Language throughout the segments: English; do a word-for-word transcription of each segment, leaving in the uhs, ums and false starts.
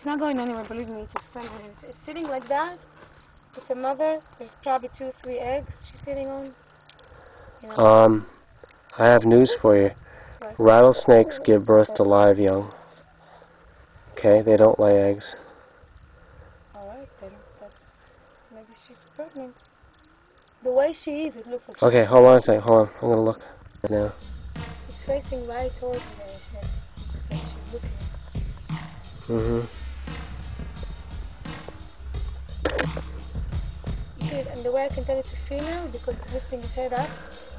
It's not going anywhere, believe me. It's just standing. It's, it's sitting like that. It's a mother. There's probably two, three eggs she's sitting on. You know? Um, I have news for you. Right. Rattlesnakes give birth to live young. Okay, they don't lay eggs. Alright, then. That's, maybe she's pregnant. The way she is, it looks like she's Okay, hold on a second. Hold on. I'm going to look right now. It's facing right towards me. It's just like she's looking. Mm-hmm. You see, and the way I can tell it's a female, because it's lifting its head up.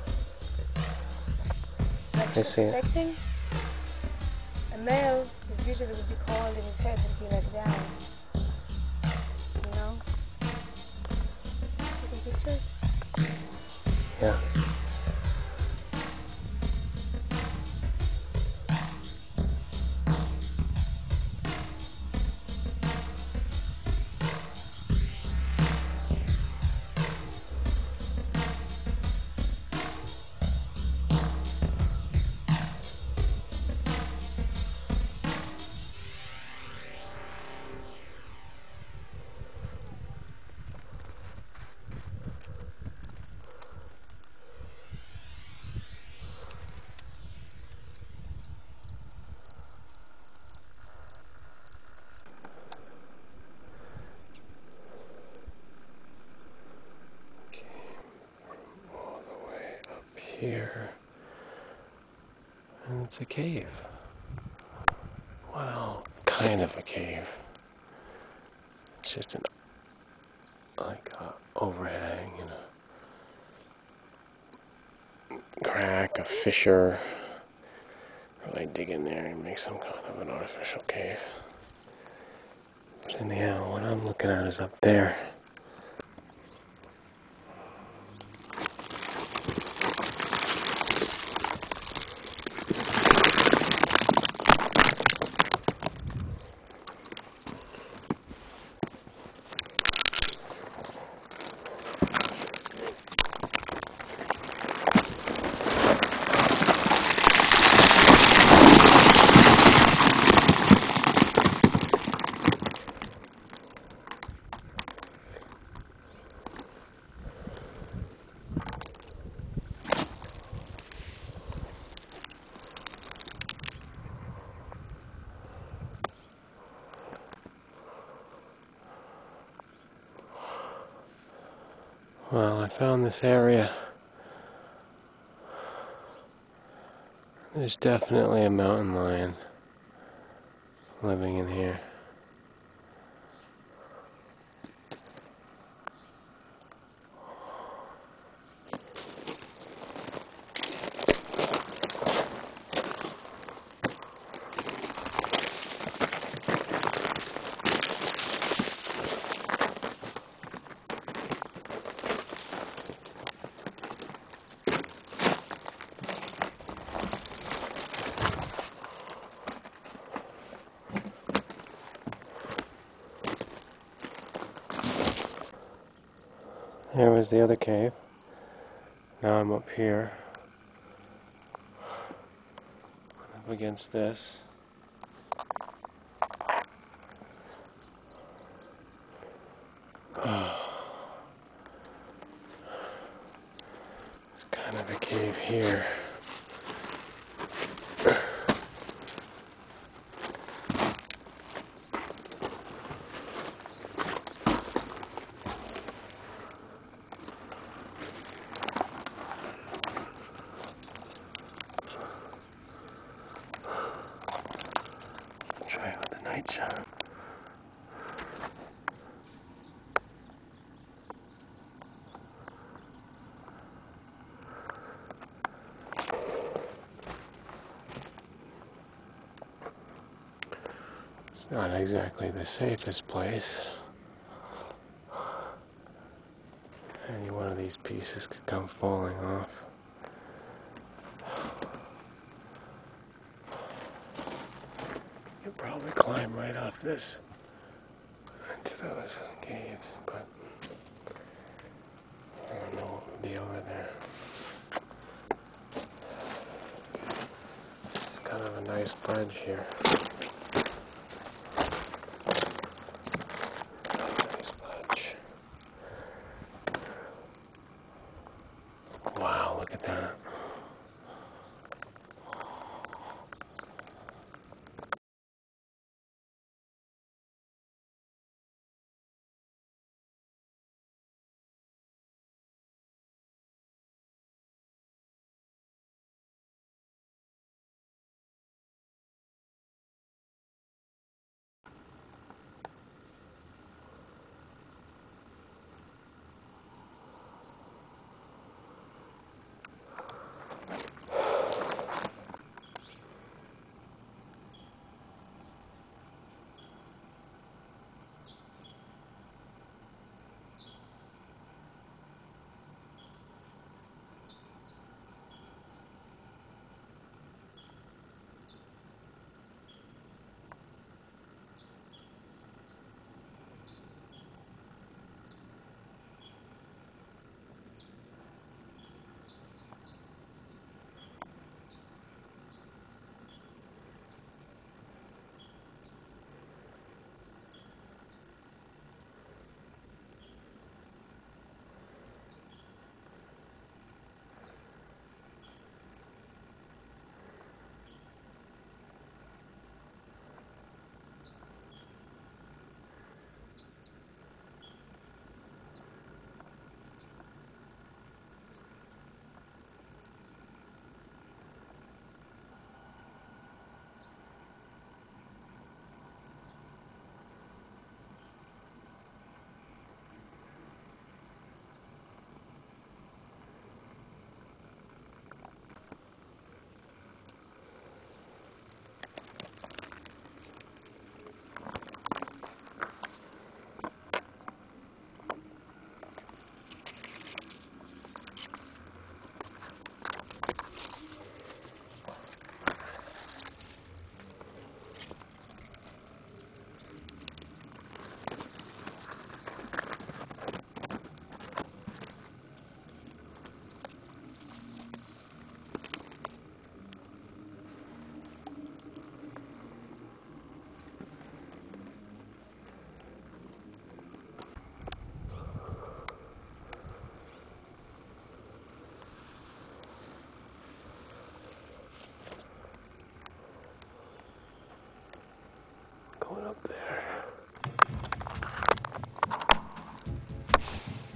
Like I she's see it. expecting. A male is usually would be cold in his head and be like down. You know? Taking pictures? Yeah. Here, and it's a cave. Well, kind of a cave. It's just an like a overhang and a crack, a fissure. Really dig in there and make some kind of an artificial cave. But anyhow, what I'm looking at is up there. Well, I found this area. There's definitely a mountain lion living in here. There was the other cave. Now I'm up here, up against this. It's kind of a cave here. Try it with the night shot. It's not exactly the safest place. Any one of these pieces could come falling off. You'll probably climb right off this into those caves, but I don't know what would be over there. It's kind of a nice ledge here.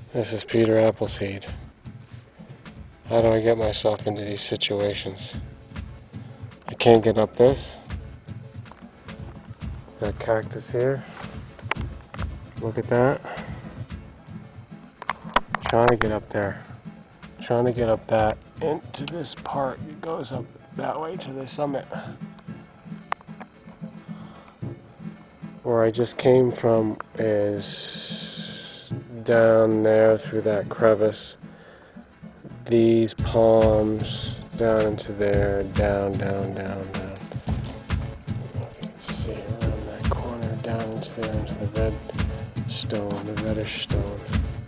This is Peter-Appleseed. How do I get myself into these situations? I can't get up this. Got cactus here. Look at that. Trying to get up there. Trying to get up that into this part. It goes up that way to the summit. Where I just came from is down there through that crevice. These palms down into there, down, down, down, down. See around that corner, down into there, into the red stone, the reddish stone.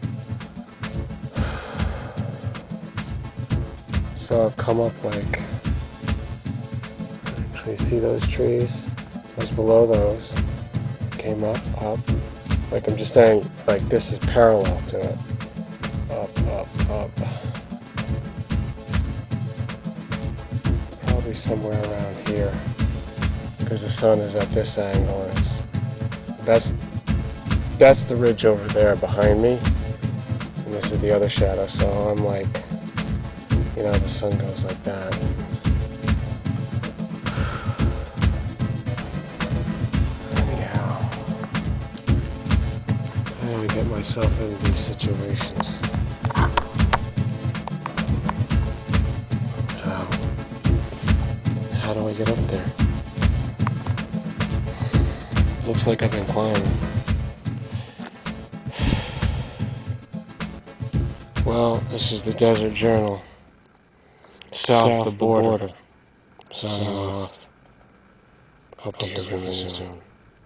So I've come up like, so you see those trees? I was below those. Came up, up. Like I'm just saying, like this is parallel to it. Up, up, up. Probably somewhere around here. Because the sun is at this angle. And it's, that's, that's the ridge over there behind me. And this is the other shadow. So I'm like, you know, the sun goes like that. How do I get myself into these situations? How? How do I get up there? Looks like I've been climbing. Well, this is the Desert Journal. South, South the border. border. Signing off. Hope to hear from you soon.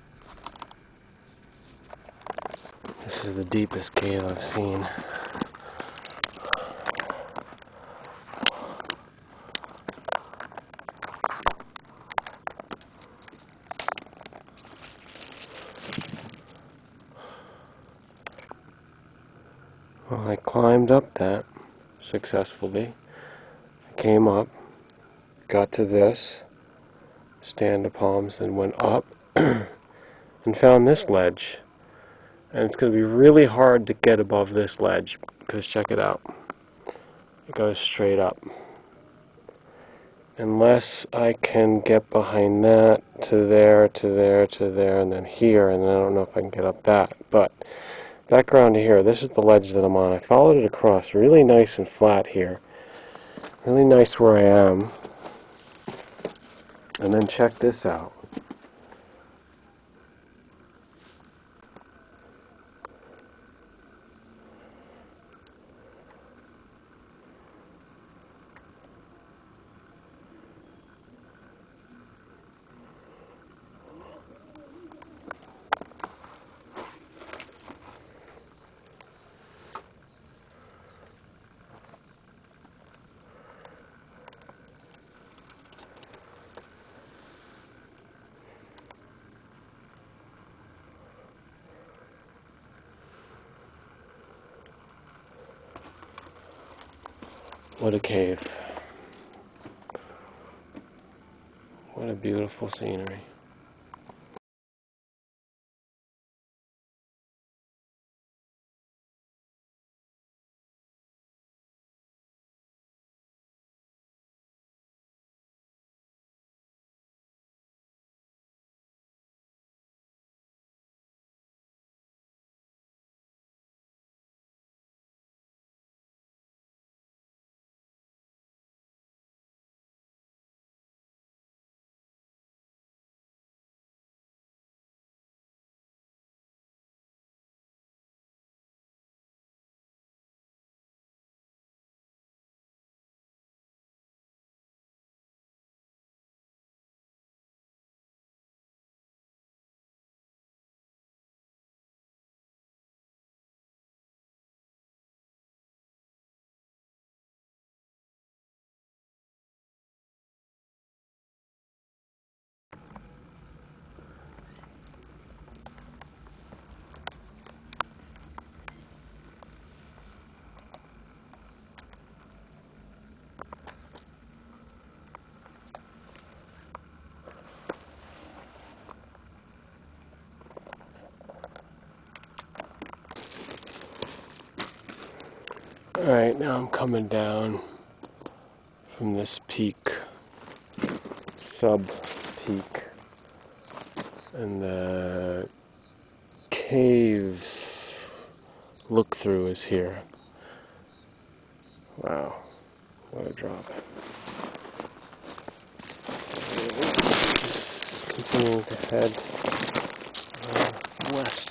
This is the deepest cave I've seen. Well, I climbed up that successfully. I came up, got to this, stand of palms, and went up and found this ledge. And it's going to be really hard to get above this ledge, because check it out. It goes straight up. Unless I can get behind that, to there, to there, to there, and then here, and I don't know if I can get up that. But background to here, this is the ledge that I'm on. I followed it across, really nice and flat here. Really nice where I am. And then check this out. What a cave. What a beautiful scenery. Alright, now I'm coming down from this peak, sub-peak, and the cave look-through is here. Wow, what a drop. Just continuing to head uh, west.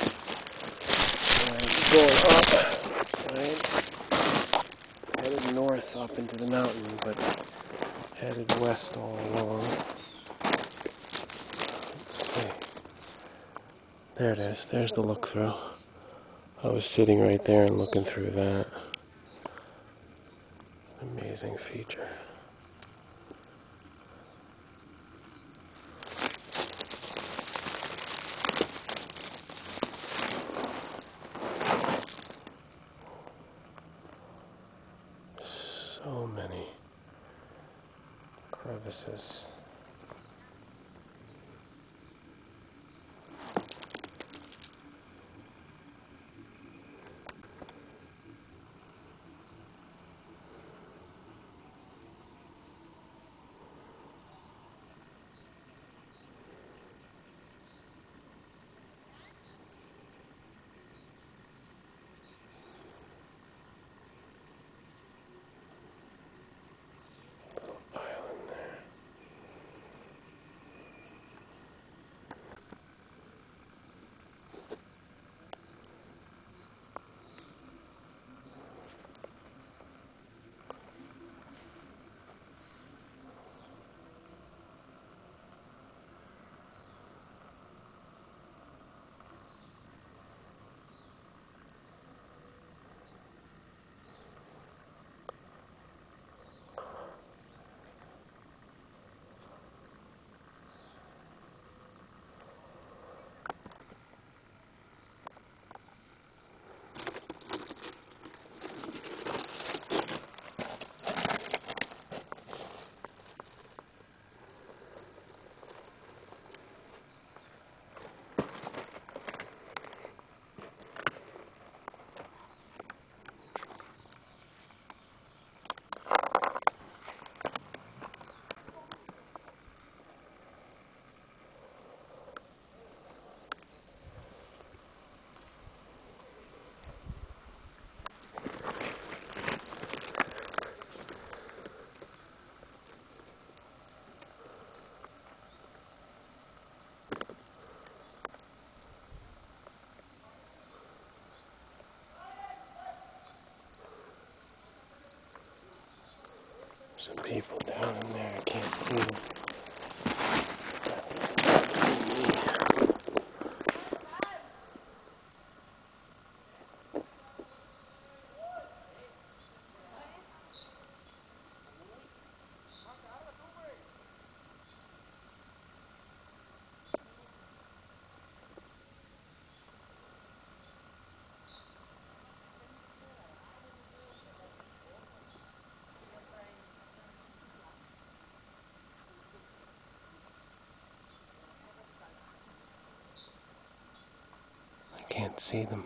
And going up, right? Headed north up into the mountain, but headed west all along. Let's see. There it is. There's the look-through. I was sitting right there and looking through that. Amazing feature. So many crevices. Some people down in there, I can't see them. I can't see them.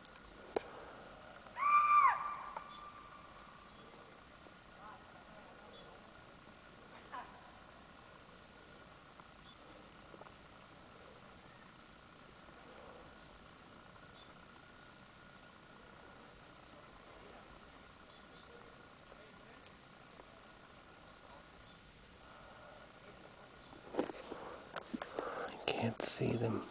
I can't see them.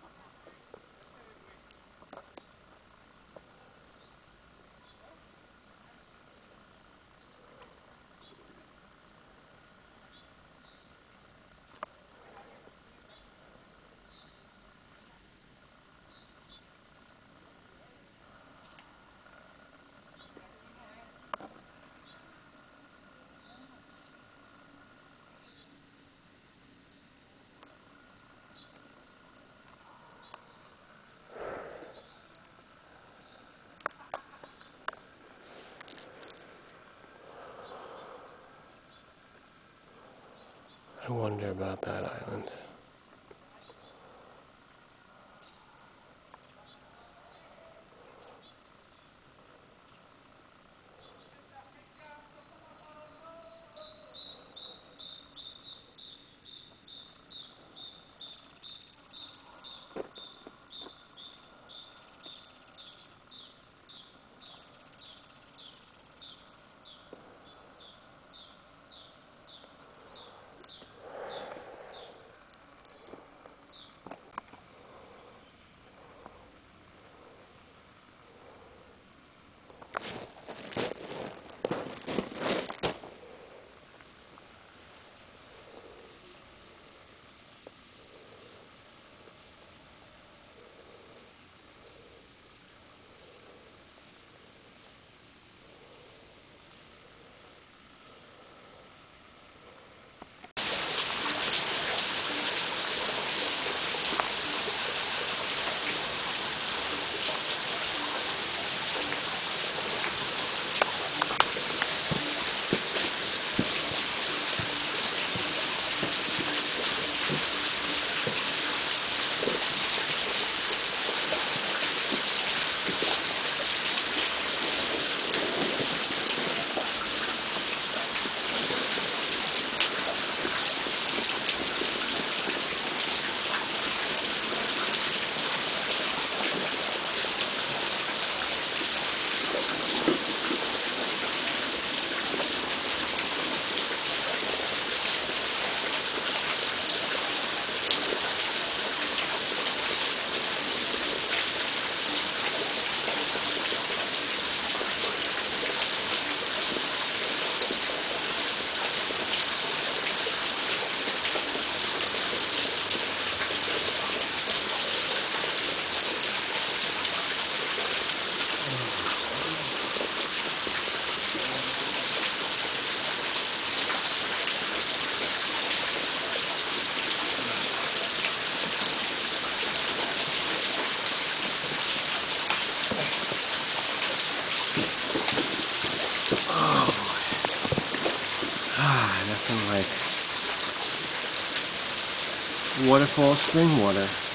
I wonder about that island. looking like waterfall spring water.